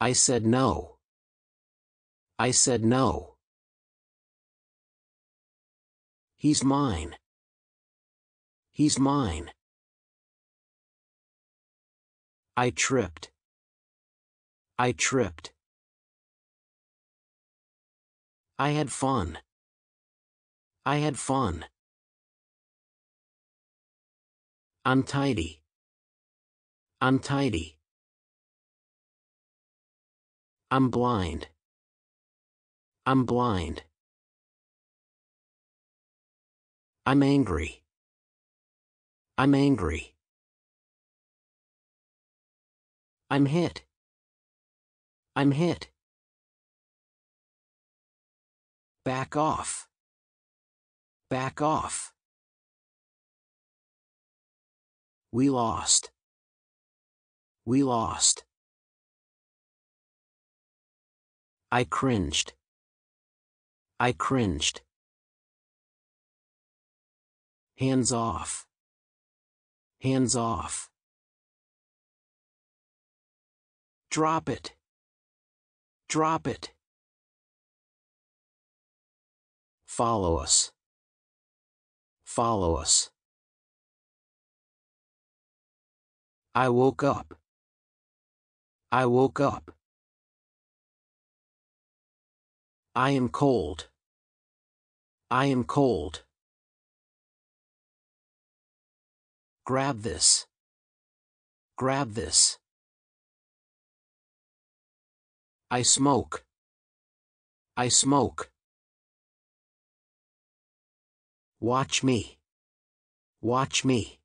I said no. I said no. He's mine. He's mine. I tripped. I tripped. I had fun. I had fun. Untidy. Untidy. I'm blind. I'm blind. I'm angry. I'm angry. I'm hit. I'm hit. Back off. Back off. We lost. We lost. I cringed. I cringed. Hands off. Hands off. Drop it. Drop it. Follow us. Follow us. I woke up. I woke up. I am cold. I am cold. Grab this. Grab this. I smoke. I smoke. Watch me. Watch me.